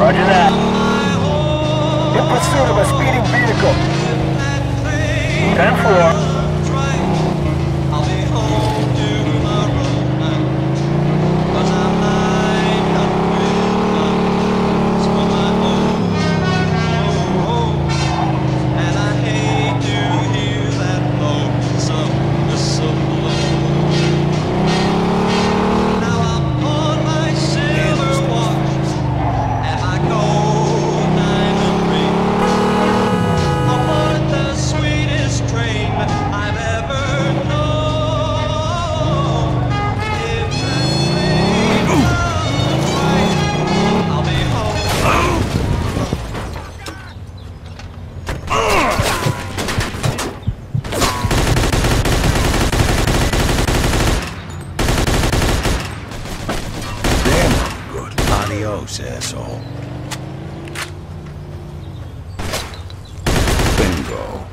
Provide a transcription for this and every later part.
Roger that. In pursuit of a speeding vehicle. 10-4. Adios, asshole. Bingo.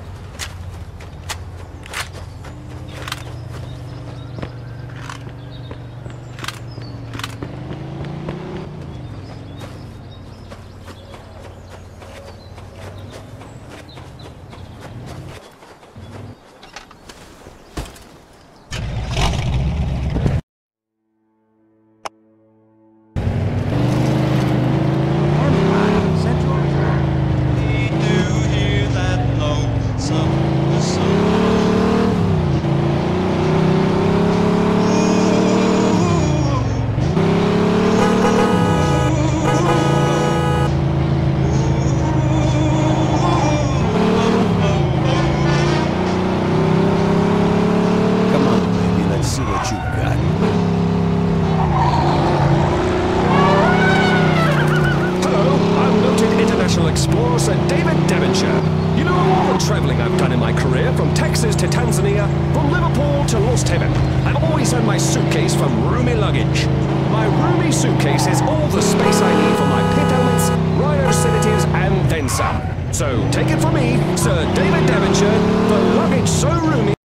See what you got. Hello, I'm noted international explorer Sir David Devonshire. You know all the travelling I've done in my career, from Texas to Tanzania, from Liverpool to Lost Heaven. I've always had my suitcase from roomy luggage. My roomy suitcase is all the space I need for my pit helmets, rhino sedatives, and then some. So take it from me, Sir David Devonshire, the luggage so roomy